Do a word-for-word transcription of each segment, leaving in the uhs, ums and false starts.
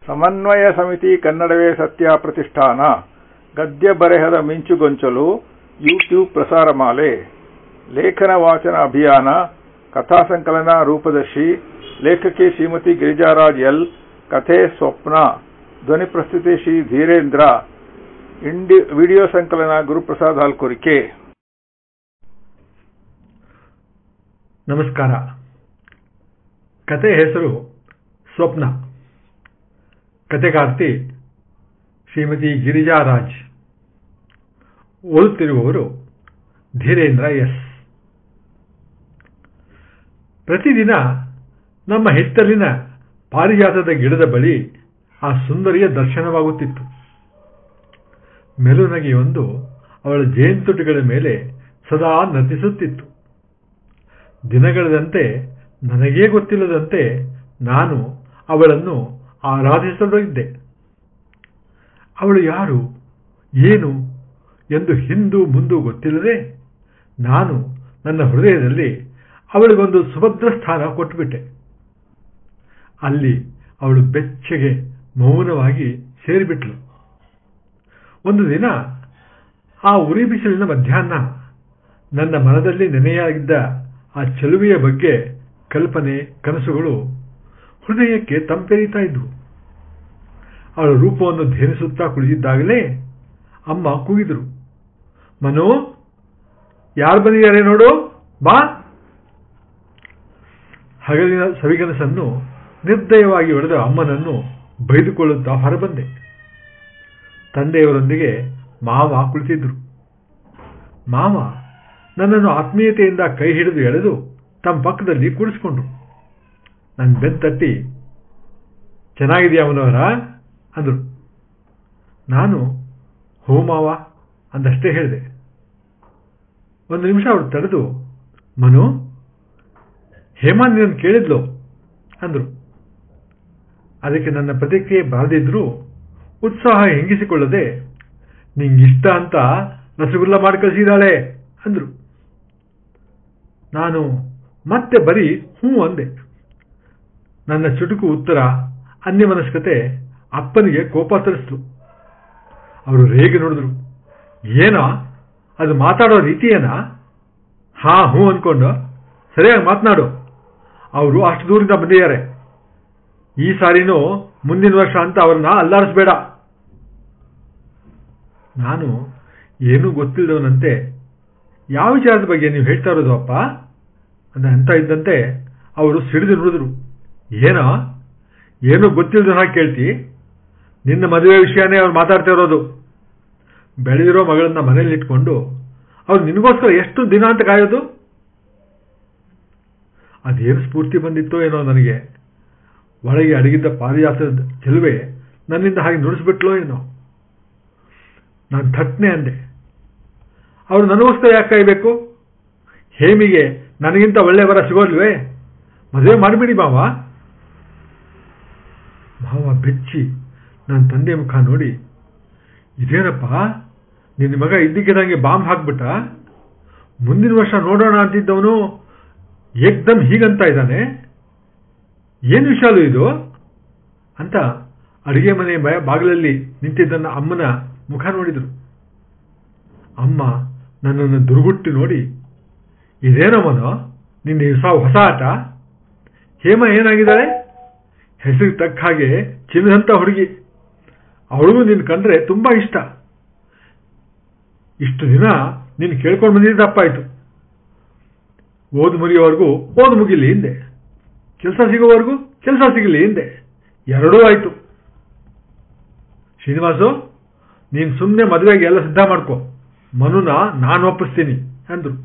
ಸಮನ್ವಯ ಸಮಿತಿ ಕನ್ನಡವೇ ಸತ್ಯ ಪ್ರತಿಷ್ಠಾನ ಗದ್ಯ ಬರೆಹದ ಮಿಂಚುಗೊಂಚಲು ಯೂಟ್ಯೂಬ್ ಪ್ರಸಾರ ಮಾಲೆ ಲೇಖನ ವಾಚನ ಅಭಿಯಾನ ಕಥಾಸಂಕಲನ ರೂಪದರ್ಶಿ ಲೇಖಕಿ ಶ್ರೀಮತಿ ಗಿರಿಜಾರಾಜ್ ಎಲ್ ಕಥೆ ಸ್ವಪ್ನ ಧ್ವನಿ ಪ್ರಸ್ತುತಿ ಶ್ರೀ ಧೀರೇಂದ್ರ ಇಂಡಿ ವಿಡಿಯೋ ಸಂಕಲನ ಗುರುಪ್ರಸಾದ್ ಹಾಲ್ಕುರಿಕೆ. ನಮಸ್ಕಾರ. ಕತೆ ಹೆಸರು ಸ್ವಪ್ನ. ಕತೆಗಾರ್ತಿ ಶ್ರೀಮತಿ ಗಿರಿಜಾರಾಜ್. ಓದುತ್ತಿರುವವರು ಧೀರೇಂದ್ರ ಎಸ್. ಪ್ರತಿದಿನ ನಮ್ಮ ಹಿತ್ತಲಿನ ಪಾರಿಜಾತದ ಗಿಡದ ಬಳಿ ಆ ಸುಂದರಿಯ ದರ್ಶನವಾಗುತ್ತಿತ್ತು. ಮೆಲುನಗೆಯೊಂದು ಅವಳ ಜೇನುತುಟಿಗಳ ಮೇಲೆ ಸದಾ ನರ್ತಿಸುತ್ತಿತ್ತು. ದಿನಗಳದಂತೆ ನನಗೇ ಗೊತ್ತಿಲ್ಲದಂತೆ ನಾನು ಅವಳನ್ನು ಆರಾಧಿಸಲಿದ್ದೆ. ಅವಳು ಯಾರು, ಏನು ಎಂದು ಹಿಂದು ಮುಂದು ಗೊತ್ತಿಲ್ಲದೆ ನಾನು ನನ್ನ ಹೃದಯದಲ್ಲಿ ಅವಳಿಗೊಂದು ಸುಭದ್ರ ಸ್ಥಾನ ಕೊಟ್ಟುಬಿಟ್ಟೆ. ಅಲ್ಲಿ ಅವಳು ಬೆಚ್ಚಗೆ ಮೌನವಾಗಿ ಸೇರಿಬಿಟ್ಲು. ಒಂದು ದಿನ ಆ ಉರಿ ಬಿಸಿಲಿನ ಮಧ್ಯಾಹ್ನ ನನ್ನ ಮನದಲ್ಲಿ ನೆನೆಯಾಗಿದ್ದ ಆ ಚೆಲುವೆಯ ಬಗ್ಗೆ ಕಲ್ಪನೆ ಕನಸುಗಳು ಹೃದಯಕ್ಕೆ ತಂಪೆರೀತಾ ಇದ್ವು. ಅವಳ ರೂಪವನ್ನು ಧ್ಯಾನಿಸುತ್ತಾ ಕುಳಿತಿದ್ದಾಗಲೇ ಅಮ್ಮ ಕೂಗಿದರು, ಮನು, ಯಾರು ಬಂದಿದ್ದಾರೆ ನೋಡು, ಬಾ. ಹಗಲಿನ ಸವಿಗನಸನ್ನು ನಿರ್ದಯವಾಗಿ ಹೊಡೆದ ಅಮ್ಮನನ್ನು ಬೈದುಕೊಳ್ಳುತ್ತಾ ಹೊರಬಂದೆ. ತಂದೆಯವರೊಂದಿಗೆ ಮಾವ ಕುಳಿತಿದ್ರು. ಮಾವ ನನ್ನನ್ನು ಆತ್ಮೀಯತೆಯಿಂದ ಕೈ ಹಿಡಿದು ಎಳೆದು ತಮ್ಮ ಪಕ್ಕದಲ್ಲಿ ಕೂಡಿಸ್ಕೊಂಡ್ರು. ನನ್ನ ಬೆನ್ನು ತಟ್ಟಿ, ಚೆನ್ನಾಗಿದೆಯಾ ಅವನವರ ಅಂದರು. ನಾನು ಹೋ ಮಾವ ಅಂದಷ್ಟೇ ಹೇಳಿದೆ. ಒಂದು ನಿಮಿಷ ಅವರು ತಡೆದು, ಮನು, ಹೇಮಾ ನಿನ್ನನ್ನು ಕೇಳಿದ್ಲು ಅಂದರು. ಅದಕ್ಕೆ ನನ್ನ ಪ್ರತಿಕ್ರಿಯೆ ಬಾರದಿದ್ರೂ ಉತ್ಸಾಹ ಹೆಂಗಿಸಿಕೊಳ್ಳದೆ, ನಿಂಗಿಷ್ಟ ಅಂತ ರಸಗುಲ್ಲ ಮಾಡಿ ಕಳಿಸಿದಾಳೆ ಅಂದರು. ನಾನು ಮತ್ತೆ ಬರೀ ಹ್ಞೂ ಅಂದೆ. ನನ್ನ ಚುಟುಕು ಉತ್ತರ ಅನ್ಯಮನಸ್ಕತೆ ಅಪ್ಪನಿಗೆ ಕೋಪ ತರಿಸ್ತು. ಅವರು ರೇಗೆ ನೋಡಿದ್ರು. ಏನೋ ಅದು ಮಾತಾಡೋ ರೀತಿಯೇನಾ? ಹಾ ಹ್ಞೂ ಅಂದ್ಕೊಂಡು ಸರಿಯಾಗಿ ಮಾತನಾಡು. ಅವರು ಅಷ್ಟು ದೂರಿಂದ ಬಂದಿದ್ದಾರೆ. ಈ ಸಾರಿನೂ ಮುಂದಿನ ವರ್ಷ ಅಂತ ಅವ್ರನ್ನ ಅಲ್ಲಾಡಿಸ್ಬೇಡ. ನಾನು ಏನೂ ಗೊತ್ತಿಲ್ಲದವನಂತೆ, ಯಾವ ವಿಚಾರದ ಬಗ್ಗೆ ನೀವು ಹೇಳ್ತಾ ಇರೋದು ಅಪ್ಪ ಅಂತ ಅಂತ ಇದ್ದಂತೆ ಅವರು ಸಿಡಿದು ನುಡಿದ್ರು. ಏನೋ ಏನೂ ಗೊತ್ತಿಲ್ಲದ ಹಾಗೆ ಕೇಳ್ತಿ. ನಿನ್ನ ಮದುವೆ ವಿಷಯನೇ ಅವ್ರು ಮಾತಾಡ್ತಾ ಇರೋದು. ಬೆಳೆದಿರೋ ಮಗಳನ್ನ ಮನೇಲಿ ಇಟ್ಕೊಂಡು ಅವ್ರು ನಿನಗೋಸ್ಕರ ಎಷ್ಟು ದಿನ ಅಂತ ಕಾಯೋದು? ಅದೇನು ಸ್ಫೂರ್ತಿ ಬಂದಿತ್ತೋ ಏನೋ ನನಗೆ. ಒಳಗೆ ಅಡಗಿದ್ದ ಪಾರಿಜಾತದ ಚೆಲುವೆ ನನ್ನಿಂದ ಹಾಗೆ ನುಡಿಸ್ಬಿಟ್ಲೋ ಏನೋ. ನಾನು ಥಟ್ನೆ ಅಂದೆ, ಅವರು ನನಗೋಸ್ಕರ ಯಾಕೆ ಕಾಯಬೇಕು? ಹೇಮಿಗೆ ನನಗಿಂತ ಒಳ್ಳೆ ವರ ಸಿಗೋಲ್ವೇ? ಮದುವೆ ಮಾಡಿಬಿಡಿ ಮಾವ. ಮಾವ ಬೆಚ್ಚಿ ನನ್ನ ತಂದೆ ಮುಖ ನೋಡಿ, ಇದೇನಪ್ಪ ನಿನ್ನ ಮಗ ಇದ್ದಕ್ಕಿದ್ದಂಗೆ ಬಾಂಬ್ ಹಾಕ್ಬಿಟ್ಟ? ಮುಂದಿನ ವರ್ಷ ನೋಡೋಣ ಅಂತಿದ್ದವನು ಏಕ್ದಮ್ ಹೀಗಂತ ಇದ್ದಾನೆ. ಏನು ವಿಷಾಲು ಇದು ಅಂತ ಅಡುಗೆ ಮನೆ ಬಾಗಿಲಲ್ಲಿ ನಿಂತಿದ್ದನ್ನ ಅಮ್ಮನ ಮುಖ ನೋಡಿದರು. ಅಮ್ಮ ನನ್ನನ್ನು ದುರ್ಗುಟ್ಟಿ ನೋಡಿ, ಇದೇನಮ್ಮನೋ ನಿನ್ನ ಹೊಸ ಹೊಸ ಆಟ? ಹೇಮ ಏನಾಗಿದ್ದಾಳೆ? ಹೆಸರಿಗೆ ತಕ್ಕ ಹಾಗೆ ಚಿನ್ನದಂತ ಹುಡುಗಿ. ಅವಳಿಗೂ ನಿನ್ನ ಕಂಡ್ರೆ ತುಂಬಾ ಇಷ್ಟ. ಇಷ್ಟು ದಿನ ನೀನು ಕೇಳ್ಕೊಂಡು ಬಂದಿದ್ದ ತಪ್ಪಾಯ್ತು. ಓದು ಮುಗಿಯೋವರೆಗೂ ಓದು ಮುಗಿಲಿ ಹಿಂದೆ, ಕೆಲಸ ಸಿಗೋವರೆಗೂ ಕೆಲಸ ಸಿಗಲಿ ಹಿಂದೆ, ಎರಡೂ ಆಯ್ತು. ಶ್ರೀನಿವಾಸು, ನೀನು ಸುಮ್ಮನೆ ಮದುವೆಗೆ ಎಲ್ಲ ಸಿದ್ಧ ಮಾಡ್ಕೊ, ಮನುನ ನಾನು ಒಪ್ಪಿಸ್ತೀನಿ ಅಂದ್ರು.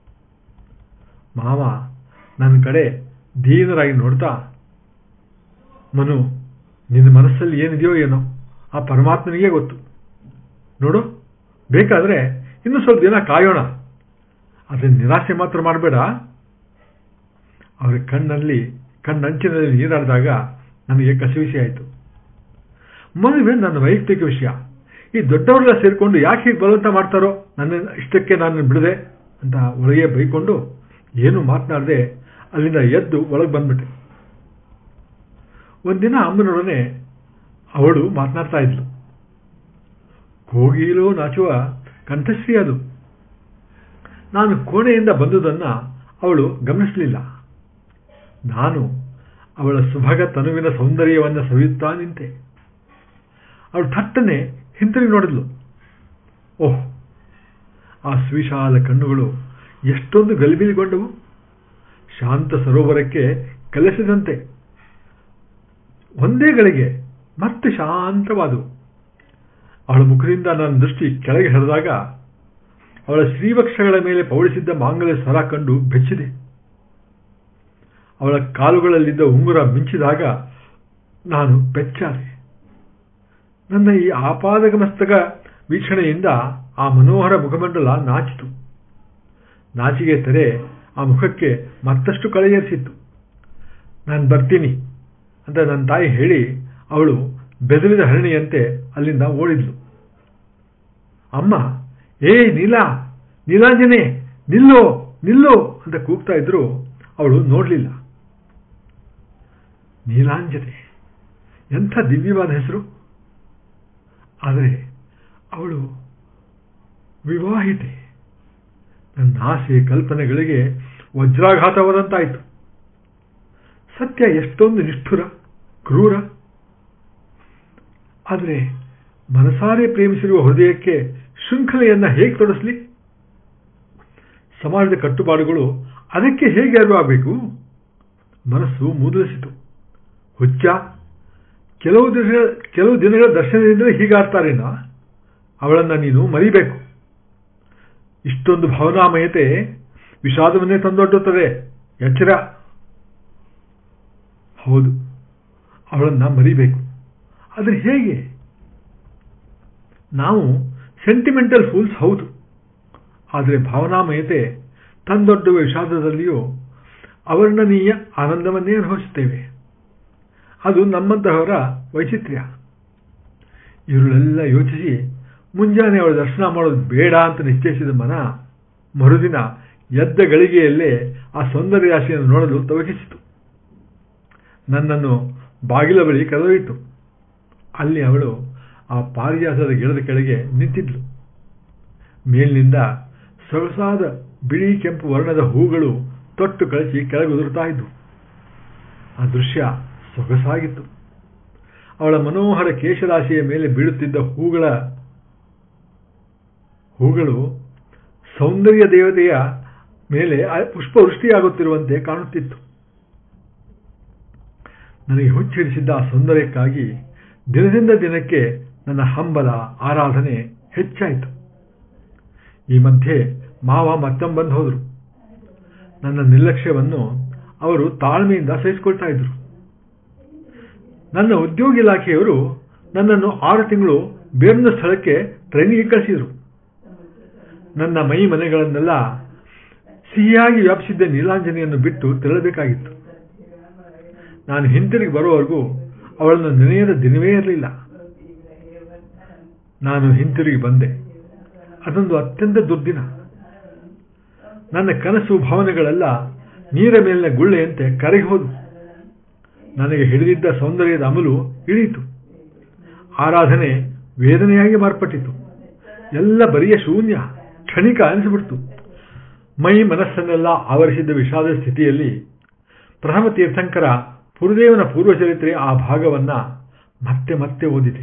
ಮಾವ ನನ್ನ ಕಡೆ ದೀನರಾಗಿ ನೋಡ್ತಾ, ಮನು, ನಿನ್ನ ಮನಸ್ಸಲ್ಲಿ ಏನಿದೆಯೋ ಏನೋ ಆ ಪರಮಾತ್ಮನಿಗೆ ಗೊತ್ತು. ನೋಡು, ಬೇಕಾದ್ರೆ ಇನ್ನೂ ಸ್ವಲ್ಪ ದಿನ ಕಾಯೋಣ. ಅದನ್ನು ನಿರಾಸೆ ಮಾತ್ರ ಮಾಡಬೇಡ. ಅವರ ಕಣ್ಣಲ್ಲಿ ಕಣ್ಣಂಚಿನಲ್ಲಿ ನೀರಾಡಿದಾಗ ನನಗೆ ಕಸಿವಿಸಿ ಆಯಿತು. ಮದುವೆ ನನ್ನ ವೈಯಕ್ತಿಕ ವಿಷಯ. ಈ ದೊಡ್ಡವರೆಲ್ಲ ಸೇರಿಕೊಂಡು ಯಾಕೆ ಹೀಗೆ ಬಲವಂತ ಮಾಡ್ತಾರೋ, ನನ್ನ ಇಷ್ಟಕ್ಕೆ ನಾನು ಬಿಡದೆ ಅಂತ ಒಳಗೆ ಬೈಕೊಂಡು ಏನೂ ಮಾತನಾಡದೆ ಅಲ್ಲಿಂದ ಎದ್ದು ಒಳಗೆ ಬಂದ್ಬಿಟ್ಟೆ. ಒಂದಿನ ಅಮ್ಮನೊಡನೆ ಅವಳು ಮಾತನಾಡ್ತಾ ಇದ್ಲು. ಕೋಗಿಲೋ ನಾಚುವ ಕಂಠಶ್ರೀ ಅದು. ನಾನು ಕೋಣೆಯಿಂದ ಬಂದುದನ್ನ ಅವಳು ಗಮನಿಸಲಿಲ್ಲ. ನಾನು ಅವಳ ಸುಭಗ ತನುವಿನ ಸೌಂದರ್ಯವನ್ನು ಸವಿಯುತ್ತಾ ನಿಂತೆ. ಅವಳು ಥಟ್ಟನೆ ಹಿಂತಿರುಗಿ ನೋಡಿದ್ಲು. ಓಹ್, ಆ ಸುವಿಶಾಲ ಕಣ್ಣುಗಳು ಎಷ್ಟೊಂದು ಗಲಿಬಿಲಿಗೊಂಡವು. ಶಾಂತ ಸರೋವರಕ್ಕೆ ಕಲಿಸಿದಂತೆ ಒಂದೇ ಗಳಿಗೆ ಮತ್ತೆ ಶಾಂತವಾದವು. ಅವಳ ಮುಖದಿಂದ ನನ್ನ ದೃಷ್ಟಿ ಕೆಳಗೆ ಹರಿದಾಗ ಅವಳ ಶ್ರೀವಕ್ಷಗಳ ಮೇಲೆ ಪೌಳಿಸಿದ್ದ ಮಾಂಗಲ್ಯ ಸರ ಕಂಡು ಬೆಚ್ಚಿದೆ. ಅವಳ ಕಾಲುಗಳಲ್ಲಿದ್ದ ಉಂಗುರ ಮಿಂಚಿದಾಗ ನಾನು ಬೆಚ್ಚಾದೆ. ನನ್ನ ಈ ಆಪಾದಕಮಸ್ತಕ ವೀಕ್ಷಣೆಯಿಂದ ಆ ಮನೋಹರ ಮುಖಮಂಡಲ ನಾಚಿತು. ನಾಚಿಗೆ ತೆರೆ ಆ ಮುಖಕ್ಕೆ ಮತ್ತಷ್ಟು ಕಳೆಯೇರಿಸಿತ್ತು. ನಾನು ಬರ್ತೀನಿ ಅಂತ ನನ್ನ ತಾಯಿ ಹೇಳಿ ಅವಳು ಬೆದರಿದ ಹರಣಿಯಂತೆ ಅಲ್ಲಿಂದ ಓಡಿದ್ಲು. ಅಮ್ಮ, ಏ ನೀಲಾ, ನೀಲಾಂಜನೆ, ನಿಲ್ಲೋ ನಿಲ್ಲೋ ಅಂತ ಕೂಗ್ತಾ ಇದ್ರು. ಅವಳು ನೋಡಲಿಲ್ಲ. ನೀಲಾಂಜನೆ, ಎಂಥ ದಿವ್ಯವಾದ ಹೆಸರು. ಆದರೆ ಅವಳು ವಿವಾಹಿತೆ. ನನ್ನ ಆಸೆ ಕಲ್ಪನೆಗಳಿಗೆ ವಜ್ರಾಘಾತವಾದಂತಾಯಿತು. ಸತ್ಯ ಎಷ್ಟೊಂದು ನಿಷ್ಠುರ, ಕ್ರೂರ. ಆದರೆ ಮನಸಾರೆ ಪ್ರೇಮಿಸಿರುವ ಹೃದಯಕ್ಕೆ ಶೃಂಖಲೆಯನ್ನ ಹೇಗೆ ತೊಡಸ್ಲಿ? ಸಮಾಜದ ಕಟ್ಟುಪಾಡುಗಳು ಅದಕ್ಕೆ ಹೇಗೆ ಅರಿವಾಗಬೇಕು? ಮನಸ್ಸು ಮೂದಲಿಸಿತು. ಹುಚ್ಚ, ಕೆಲವು ದಿನ ಕೆಲವು ದಿನಗಳ ದರ್ಶನದಿಂದ ಹೀಗಾಡ್ತಾರೇನ? ಅವಳನ್ನ ನೀನು ಮರಿಬೇಕು. ಇಷ್ಟೊಂದು ಭಾವನಾಮಯತೆ ವಿಷಾದವನ್ನೇ ತಂದೊಡ್ಡುತ್ತದೆ. ಎಚ್ಚರ. ಹೌದು, ಅವಳನ್ನ ಮರಿಬೇಕು. ಆದರೆ ಹೇಗೆ? ನಾವು ಸೆಂಟಿಮೆಂಟಲ್ ಫೂಲ್ಸ್ ಹೌದು. ಆದರೆ ಭಾವನಾಮಯತೆ ತಂದೊಡ್ಡುವ ವಿಷಾದದಲ್ಲಿಯೂ ಅವರ್ಣನೀಯ ಆನಂದವನ್ನೇ ಅನುಭವಿಸುತ್ತೇವೆ. ಅದು ನಮ್ಮಂತಹವರ ವೈಚಿತ್ರ್ಯ. ಇವರೆಲ್ಲ ಯೋಚಿಸಿ ಮುಂಜಾನೆ ಅವಳ ದರ್ಶನ ಮಾಡೋದು ಬೇಡ ಅಂತ ನಿಶ್ಚಯಿಸಿದ ಮನ ಮರುದಿನ ಎದ್ದ ಗಳಿಗೆಯಲ್ಲೇ ಆ ಸೌಂದರ್ಯ ರಾಶಿಯನ್ನು ನೋಡಲು ತವಕಿಸಿತು. ನನ್ನನ್ನು ಬಾಗಿಲ ಬಳಿ ಕರೆದೊಯ್ಯಿತು. ಅಲ್ಲಿ ಅವಳು ಆ ಪಾರಿಜಾತದ ಗಿಡದ ಕೆಳಗೆ ನಿಂತಿದ್ಲು. ಮೇಲಿನಿಂದ ಸೊಗಸಾದ ಬಿಳಿ ಕೆಂಪು ವರ್ಣದ ಹೂಗಳು ತೊಟ್ಟು ಕಳಿಸಿ ಕೆಳಗೆ ಉದುರುತ್ತಾ ಇದ್ವು. ಆ ದೃಶ್ಯ ಸೊಗಸಾಗಿತ್ತು. ಅವಳ ಮನೋಹರ ಕೇಶರಾಶಿಯ ಮೇಲೆ ಬೀಳುತ್ತಿದ್ದ ಹೂಗಳ ಹೂಗಳು ಸೌಂದರ್ಯ ದೇವತೆಯ ಮೇಲೆ ಪುಷ್ಪವೃಷ್ಟಿಯಾಗುತ್ತಿರುವಂತೆ ಕಾಣುತ್ತಿತ್ತು. ನನಗೆ ಹುಚ್ಚಿಡಿಸಿದ್ದ ಆ ಸೌಂದರ್ಯಕ್ಕಾಗಿ ದಿನದಿಂದ ದಿನಕ್ಕೆ ನನ್ನ ಹಂಬಲ, ಆರಾಧನೆ ಹೆಚ್ಚಾಯಿತು. ಈ ಮಧ್ಯೆ ಮಾವ ಮತ್ತೊಮ್ಮೆ ಬಂದು ಹೋದರು. ನನ್ನ ನಿರ್ಲಕ್ಷ್ಯವನ್ನು ಅವರು ತಾಳ್ಮೆಯಿಂದ ಸಹಿಸಿಕೊಳ್ತಾ ಇದ್ರು. ನನ್ನ ಉದ್ಯೋಗ ಇಲಾಖೆಯವರು ನನ್ನನ್ನು ಆರು ತಿಂಗಳು ಬೇರೊಂದು ಸ್ಥಳಕ್ಕೆ ಟ್ರೈನಿಗೆ ಕಳಿಸಿದರು. ನನ್ನ ಮೈ ಮನೆಗಳನ್ನೆಲ್ಲ ಸಿಹಿಯಾಗಿ ವ್ಯಾಪಿಸಿದ್ದ ನೀಲಾಂಜನೆಯನ್ನು ಬಿಟ್ಟು ತೆರಳಬೇಕಾಗಿತ್ತು. ನಾನು ಹಿಂತಿರುಗಿ ಬರುವವರೆಗೂ ಅವಳನ್ನು ನೆನೆಯದ ದಿನವೇ ಇರಲಿಲ್ಲ. ನಾನು ಹಿಂತಿರುಗಿ ಬಂದೆ. ಅದೊಂದು ಅತ್ಯಂತ ದುರ್ದಿನ. ನನ್ನ ಕನಸು ಭಾವನೆಗಳೆಲ್ಲ ನೀರ ಮೇಲಿನ ಗುಳ್ಳೆಯಂತೆ ಕರಗಿ ಹೋದವು. ನನಗೆ ಹಿಡಿದಿದ್ದ ಸೌಂದರ್ಯದ ಅಮಲು ಇಳಿಯಿತು. ಆರಾಧನೆ ವೇದನೆಯಾಗಿ ಮಾರ್ಪಟ್ಟಿತು. ಎಲ್ಲ ಬರಿಯ ಶೂನ್ಯ, ಕ್ಷಣಿಕ ಅನಿಸಿಬಿಡ್ತು. ಮೈ ಮನಸ್ಸನ್ನೆಲ್ಲ ಆವರಿಸಿದ್ದ ವಿಷಾದ ಸ್ಥಿತಿಯಲ್ಲಿ ಪ್ರಥಮ ತೀರ್ಥಂಕರ ಪುರುದೇವನ ಪೂರ್ವಚರಿತ್ರೆ ಆ ಭಾಗವನ್ನ ಮತ್ತೆ ಮತ್ತೆ ಓದಿದೆ.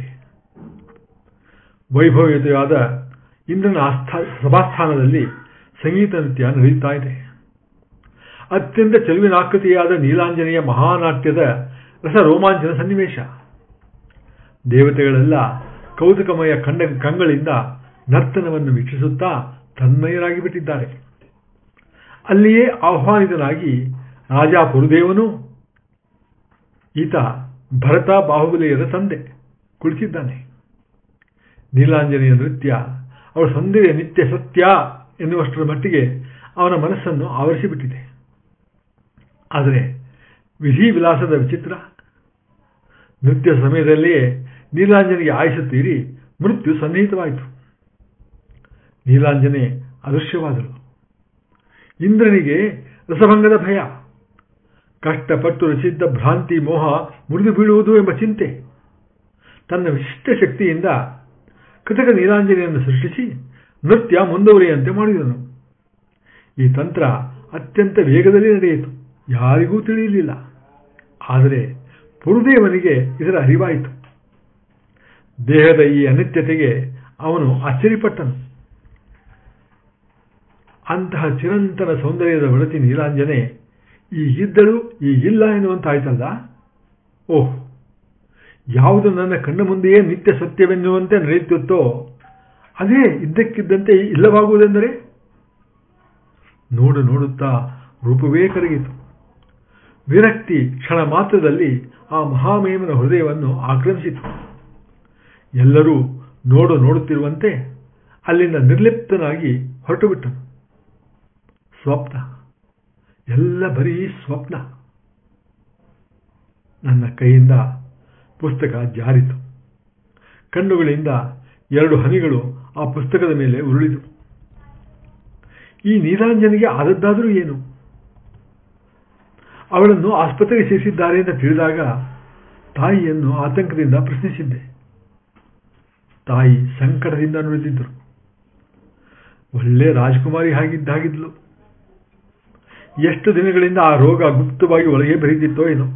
ವೈಭವಯುತವಾದ ಇಂದ್ರನ ಆಸ್ಥಾ ಸಭಾಸ್ಥಾನದಲ್ಲಿ ಸಂಗೀತ ನೃತ್ಯ ನಡೆಯುತ್ತಾ ಇದೆ. ಅತ್ಯಂತ ಚೆಲುವಿನಾಕೃತಿಯಾದ ನೀಲಾಂಜನೆಯ ಮಹಾನಾಟ್ಯದ ರಸ ರೋಮಾಂಚನ ಸನ್ನಿವೇಶ. ದೇವತೆಗಳೆಲ್ಲ ಕೌತುಕಮಯ ಕಂಡ ಕಂಗಳಿಂದ ನರ್ತನವನ್ನು ವೀಕ್ಷಿಸುತ್ತಾ ತನ್ಮಯರಾಗಿ ಬಿಟ್ಟಿದ್ದಾರೆ. ಅಲ್ಲಿಯೇ ಆಹ್ವಾನಿತನಾಗಿ ರಾಜಾ ಪುರುದೇವನು, ಈತ ಭರತ ಬಾಹುಬಲಿಯರ ತಂದೆ, ಕುಳಿತಿದ್ದಾನೆ. ನೀಲಾಂಜನೆಯ ನೃತ್ಯ ಅವಳ ಸೌಂದರ್ಯ ನಿತ್ಯ ಸತ್ಯ ಎನ್ನುವಷ್ಟರ ಮಟ್ಟಿಗೆ ಅವನ ಮನಸ್ಸನ್ನು ಆವರಿಸಿಬಿಟ್ಟಿದೆ. ಆದರೆ ವಿಧಿ ವಿಲಾಸದ ವಿಚಿತ್ರ. ನೃತ್ಯ ಸಮಯದಲ್ಲಿಯೇ ನೀಲಾಂಜನೆಗೆ ಆಯುಷ ತೀರಿ ಮೃತ್ಯು ಸನ್ನಿಹಿತವಾಯಿತು. ನೀಲಾಂಜನೆ ಅದೃಶ್ಯವಾದಳು. ಇಂದ್ರನಿಗೆ ರಸಭಂಗದ ಭಯ. ಕಷ್ಟಪಟ್ಟು ರಚಿಸಿದ್ದ ಭ್ರಾಂತಿ ಮೋಹ ಮುರಿದು ಬೀಳುವುದು ಎಂಬ ಚಿಂತೆ. ತನ್ನ ವಿಶಿಷ್ಟ ಶಕ್ತಿಯಿಂದ ಕೃತಕ ನೀಲಾಂಜನೆಯನ್ನು ಸೃಷ್ಟಿಸಿ ನೃತ್ಯ ಮುಂದುವರಿಯುವಂತೆ ಮಾಡಿದನು. ಈ ತಂತ್ರ ಅತ್ಯಂತ ವೇಗದಲ್ಲಿ ನಡೆಯಿತು. ಯಾರಿಗೂ ತಿಳಿಯಲಿಲ್ಲ. ಆದರೆ ಪುರುದೇವನಿಗೆ ಇದರ ಅರಿವಾಯಿತು. ದೇಹದ ಈ ಅನಿತ್ಯತೆಗೆ ಅವನು ಆಶ್ಚರ್ಯಪಟ್ಟನು. ಅಂತಹ ಚಿರಂತನ ಸೌಂದರ್ಯದ ಒಳತಿ ನೀಲಾಂಜನೆ ಈಗಿದ್ದಳು ಈಗಿಲ್ಲ ಎನ್ನುವಂತಾಯ್ತಲ್ಲ. ಓಹ್, ಯಾವುದು ನನ್ನ ಕಣ್ಣ ಮುಂದೆಯೇ ನಿತ್ಯ ಸತ್ಯವೆನ್ನುವಂತೆ ನಡೆಯುತ್ತೋ ಅದೇ ಇದ್ದಕ್ಕಿದ್ದಂತೆ ಇಲ್ಲವಾಗುವುದೆಂದರೆ? ನೋಡು ನೋಡುತ್ತಾ ರೂಪವೇ ಕರಗಿತು. ವಿರಕ್ತಿ ಕ್ಷಣ ಮಾತ್ರದಲ್ಲಿ ಆ ಮಹಾಮೇಮನ ಹೃದಯವನ್ನು ಆಕ್ರಮಿಸಿತು. ಎಲ್ಲರೂ ನೋಡು ನೋಡುತ್ತಿರುವಂತೆ ಅಲ್ಲಿಂದ ನಿರ್ಲಿಪ್ತನಾಗಿ ಹೊರಟು ಬಿಟ್ಟನು. ಸ್ವಪ್ನ, ಎಲ್ಲ ಬರೀ ಸ್ವಪ್ನ. ನನ್ನ ಕೈಯಿಂದ ಪುಸ್ತಕ ಜಾರಿತು. ಕಣ್ಣುಗಳಿಂದ ಎರಡು ಹನಿಗಳು ಆ ಪುಸ್ತಕದ ಮೇಲೆ ಉರುಳಿದು. ಈ ನೀಲಾಂಜನಿಗೆ ಆದದ್ದಾದರೂ ಏನು? ಅವಳನ್ನು ಆಸ್ಪತ್ರೆಗೆ ಸೇರಿಸಿದ್ದಾರೆ ಅಂತ ತಿಳಿದಾಗ ತಾಯಿಯನ್ನು ಆತಂಕದಿಂದ ಪ್ರಶ್ನಿಸಿದ್ದೆ. ತಾಯಿ ಸಂಕಟದಿಂದ ನುಡಿದಿದ್ದರು. ಒಳ್ಳೆ ರಾಜಕುಮಾರಿ ಹಾಗಿದ್ದಾಗಿದ್ಲು. ಎಷ್ಟು ದಿನಗಳಿಂದ ಆ ರೋಗ ಗುಪ್ತವಾಗಿ ಒಳಗೆ ಬೆರೀತಿತ್ತೋ ಏನೋ.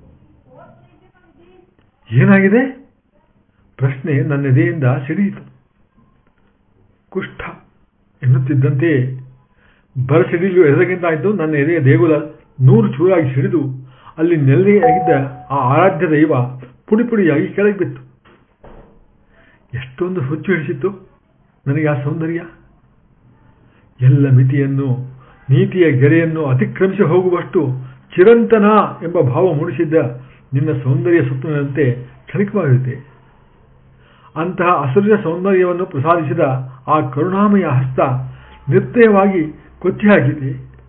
ಏನಾಗಿದೆ? ಪ್ರಶ್ನೆ ನನ್ನೆದೆಯಿಂದ ಸಿಡಿಯಿತು. ಕುಷ್ಠ ಎನ್ನುತ್ತಿದ್ದಂತೆಯೇ ಬರಸಿಡಿಲು ಎದಗಿಂತಾಯಿತು. ನನ್ನ ಎದೆಯ ದೇಗುಲ ನೂರು ಚೂರಾಗಿ ಸಿಡಿದು ಅಲ್ಲಿ ನೆಲೆಯಾಗಿದ್ದ ಆ ಆರಾಧ್ಯ ದೈವ ಪುಡಿ ಪುಡಿಯಾಗಿ ಕೆಳಗೆ ಬಿತ್ತು. ಎಷ್ಟೊಂದು ಹುಚ್ಚು ಹಿಡಿಸಿತ್ತು ನನಗೆ ಆ ಸೌಂದರ್ಯ. ಎಲ್ಲ ಮಿತಿಯನ್ನು, ನೀತಿಯ ಗೆರೆಯನ್ನು ಅತಿಕ್ರಮಿಸಿ ಹೋಗುವಷ್ಟು ಚಿರಂತನ ಎಂಬ ಭಾವ ಮೂಡಿಸಿದ್ದ ನಿನ್ನ ಸೌಂದರ್ಯ ಸ್ವಪ್ನದಂತೆ ಕ್ಷಣಿಕವಾಗುತ್ತೆ. ಅಂತಹ ಅಸುರ ಸೌಂದರ್ಯವನ್ನು ಪ್ರಸಾದಿಸಿದ ಆ ಕರುಣಾಮಯ ಹಸ್ತ ನಿರ್ದಯವಾಗಿ ಕೊಚ್ಚಿ ಹಾಕಿದೆ.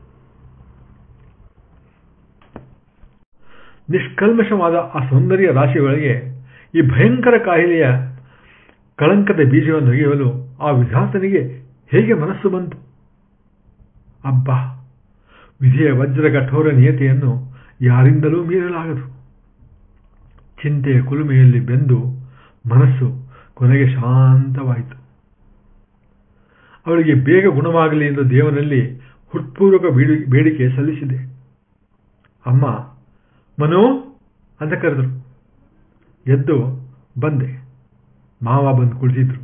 ನಿಷ್ಕಲ್ಮಶವಾದ ಆ ಸೌಂದರ್ಯ ರಾಶಿಯೊಳಗೆ ಈ ಭಯಂಕರ ಕಾಯಿಲೆಯ ಕಳಂಕದ ಬೀಜವನ್ನು ಒಗೆಯಲು ಆ ವಿಧಾತನಿಗೆ ಹೇಗೆ ಮನಸ್ಸು ಬಂತು? ಅಬ್ಬಾ, ವಿಧಿಯ ವಜ್ರ ಕಠೋರ ನಿಯತೆಯನ್ನು ಯಾರಿಂದಲೂ ಮೀರಲಾಗದು. ಚಿಂತೆಯ ಕುಲುಮೆಯಲ್ಲಿ ಬೆಂದು ಮನಸ್ಸು ಕೊನೆಗೆ ಶಾಂತವಾಯಿತು. ಅವಳಿಗೆ ಬೇಗ ಗುಣವಾಗಲಿ ಎಂದು ದೇವನಲ್ಲಿ ಹೃತ್ಪೂರ್ವಕ ಬೇಡಿಕೆ ಸಲ್ಲಿಸಿದೆ. ಅಮ್ಮ, ಮನೋ ಅಂತ ಕರೆದರು. ಎದ್ದು ಬಂದೆ. ಮಾವ ಬಂದು ಕುಳಿತಿದ್ರು.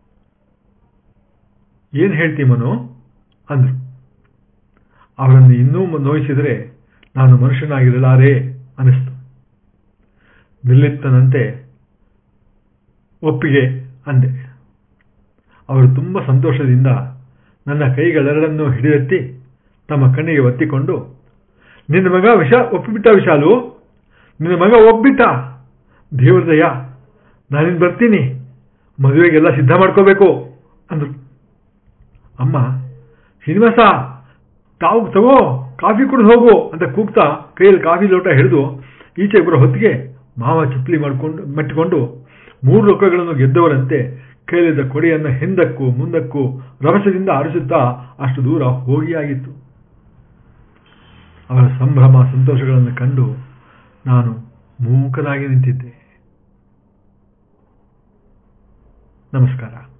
ಏನ್ ಹೇಳ್ತಿ ಮನೋ ಅಂದ್ರು. ಅವರನ್ನು ಇನ್ನೂ ನೋಯಿಸಿದರೆ ನಾನು ಮನುಷ್ಯನಾಗಿರಲಾರೆ ಅನಿಸ್ತು. ನಿರ್ಲಿಪ್ತನಂತೆ ಒಪ್ಪಿಗೆ ಅಂದೆ. ಅವರು ತುಂಬ ಸಂತೋಷದಿಂದ ನನ್ನ ಕೈಗಳೆರಡನ್ನೂ ಹಿಡಿದೆತ್ತಿ ತಮ್ಮ ಕಣ್ಣಿಗೆ ಒತ್ತಿಕೊಂಡು, ನಿನ್ನ ಮಗ ವಿಷ ಒಪ್ಪಿಬಿಟ್ಟ ವಿಶಾಲು, ನಿನ್ನ ಮಗ ಒಪ್ಪಿಬಿಟ್ಟ, ದೇವ್ರದಯ್ಯ, ನಾನಿನ್ ಬರ್ತೀನಿ, ಮದುವೆಗೆಲ್ಲ ಸಿದ್ಧ ಮಾಡ್ಕೋಬೇಕು ಅಂದ್ರು. ಅಮ್ಮ, ಶ್ರೀನಿವಾಸ ತಾವು ತಗೋ, ಕಾಫಿ ಕುಡಿದು ಹೋಗು ಅಂತ ಕೂಗ್ತಾ ಕೈಯಲ್ಲಿ ಕಾಫಿ ಲೋಟ ಹಿಡಿದು ಈಚೆ ಬರೋ ಹೊತ್ತಿಗೆ ಮಾವ ಚಪ್ಪಲಿ ಮಾಡಿಕೊಂಡು ಮೆಟ್ಟಿಕೊಂಡು ಮೂರು ಲೋಕಗಳನ್ನು ಗೆದ್ದವರಂತೆ ಕೈಲಿದ್ದ ಕೊಡೆಯನ್ನು ಹಿಂದಕ್ಕೂ ಮುಂದಕ್ಕೂ ರಭಸದಿಂದ ಆರಿಸುತ್ತಾ ಅಷ್ಟು ದೂರ ಹೋಗಿಯಾಗಿತ್ತು. ಅವರ ಸಂಭ್ರಮ ಸಂತೋಷಗಳನ್ನು ಕಂಡು ನಾನು ಮೂಕನಾಗಿ ನಿಂತಿದ್ದೆ. ನಮಸ್ಕಾರ.